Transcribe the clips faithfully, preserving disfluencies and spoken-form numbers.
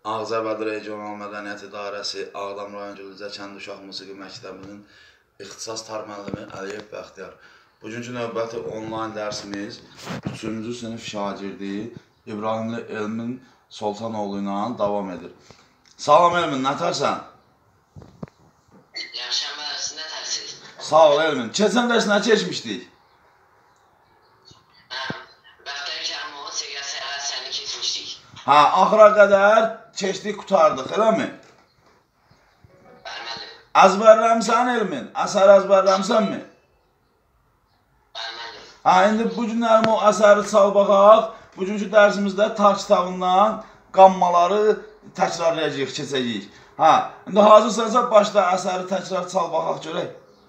Ağcabədi Regional Mədəniyyət İdarəsi Ağdam rayon Gülücə kənd uşaq musiqi məktəbinin ixtisas tar müəllimi Əliyev Bəxtiyar. Bugünkü növbəti onlayn dərsimiz üçüncü sinif şagirdi İbrahimli Elmin Soltanoğlu ilə davam edir. Salam Elmin, nətərsən? Yaxşıyam, siz nətərsiniz? Sağ ol Elmin. Keçən dərs nə keçmişdik? Bəxtiyar Kərimovun Segəsi əsərini keçmişdik. Hə, axıra qədər keçdik, qutardıq, eləmi? Bəli. Əzbərləmsən Elmin? Əsər əzbərləmsənmi? Bəli. Hə, indi bu günlərim o əsəri çal baxaq. Bugünkü dərsimizdə tar kitabından qammaları təkrarlayacağıq, keçəcəyik. Hə, indi hazırsansa başda əsəri təkrar çal baxaq görək.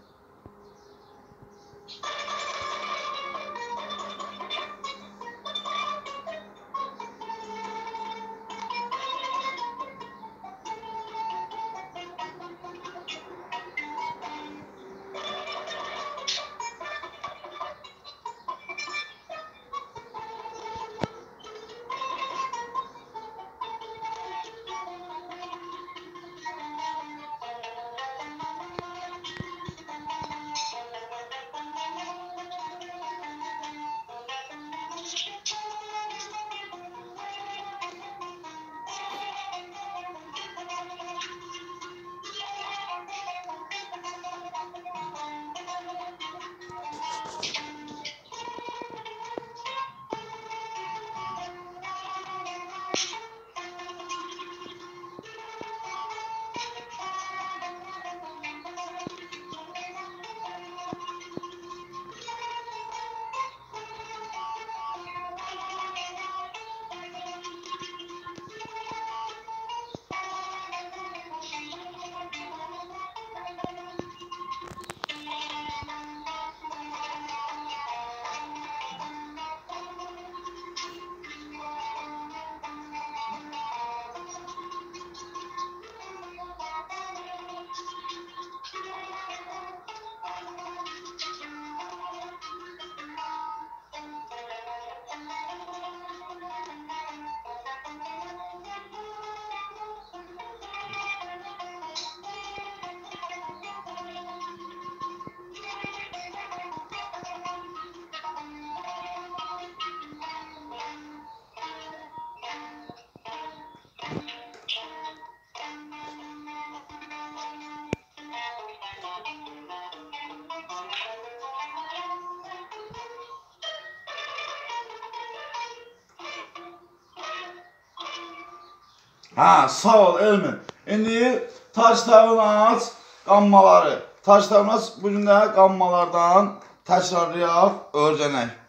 Hə, sağ ol Elmin. İndi tar kitabını aç, qammaları. Tar kitabını aç, bugün də qammalardan təkrarlayaq, öyrənək.